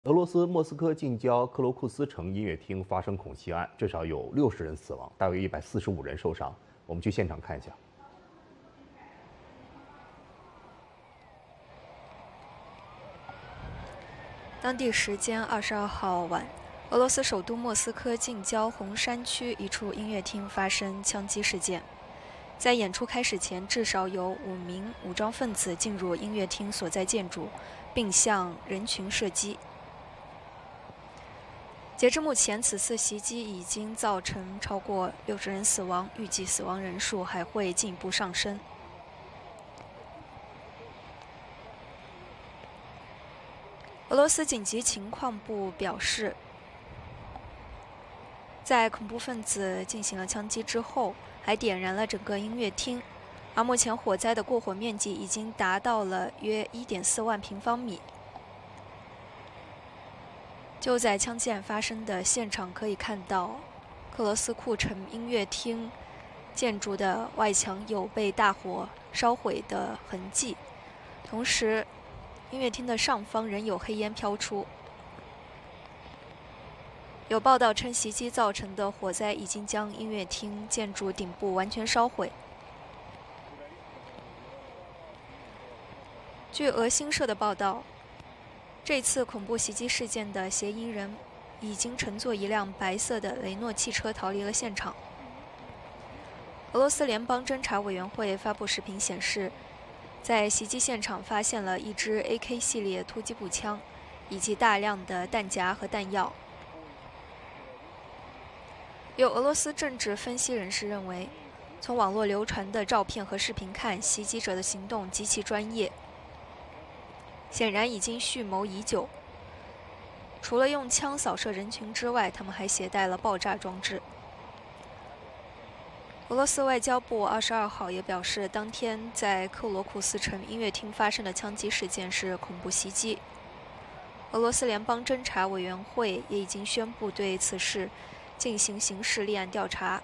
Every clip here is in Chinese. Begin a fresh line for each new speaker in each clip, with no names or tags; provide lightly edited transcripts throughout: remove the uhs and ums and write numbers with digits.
俄罗斯莫斯科近郊克罗库斯城音乐厅发生恐袭案，至少有60人死亡，大约145人受伤。我们去现场看一下。
当地时间22号晚，俄罗斯首都莫斯科近郊红山区一处音乐厅发生枪击事件。在演出开始前，至少有5名武装分子进入音乐厅所在建筑，并向人群射击。截至目前，此次袭击已经造成超过60人死亡，预计死亡人数还会进一步上升。俄罗斯紧急情况部表示，在恐怖分子进行了枪击之后，还点燃了整个音乐厅，而目前火灾的过火面积已经达到了约1.4万平方米。就在枪击案发生的现场，可以看到克罗斯库城音乐厅建筑的外墙有被大火烧毁的痕迹，同时音乐厅的上方仍有黑烟飘出。有报道称，袭击造成的火灾已经将音乐厅建筑顶部完全烧毁。据俄新社的报道，这次恐怖袭击事件的嫌疑人已经乘坐一辆白色的雷诺汽车逃离了现场。俄罗斯联邦侦察委员会发布视频显示，在袭击现场发现了一支 AK 系列突击步枪，以及大量的弹夹和弹药。有俄罗斯政治分析人士认为，从网络流传的照片和视频看，袭击者的行动极其专业，显然已经蓄谋已久。除了用枪扫射人群之外，他们还携带了爆炸装置。俄罗斯外交部22号也表示，当天在克罗库斯城音乐厅发生的枪击事件是恐怖袭击。俄罗斯联邦侦察委员会也已经宣布对此事进行刑事立案调查。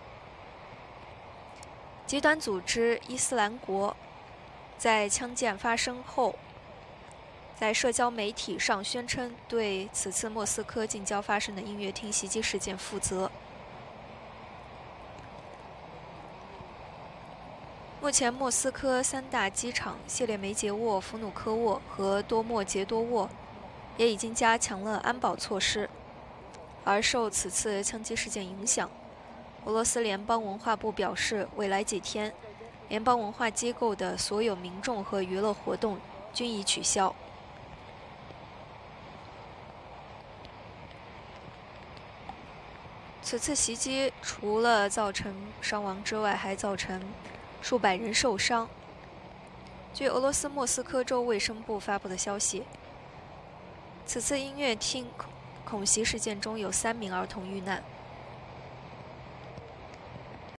极端组织伊斯兰国在枪击案发生后，在社交媒体上宣称对此次莫斯科近郊发生的音乐厅袭击事件负责。目前，莫斯科3大机场谢列梅捷沃、弗努科沃和多莫捷多沃也已经加强了安保措施。而受此次枪击事件影响，俄罗斯联邦文化部表示，未来几天，联邦文化机构的所有民众和娱乐活动均已取消。此次袭击除了造成伤亡之外，还造成数百人受伤。据俄罗斯莫斯科州卫生部发布的消息，此次音乐厅恐袭事件中有3名儿童遇难。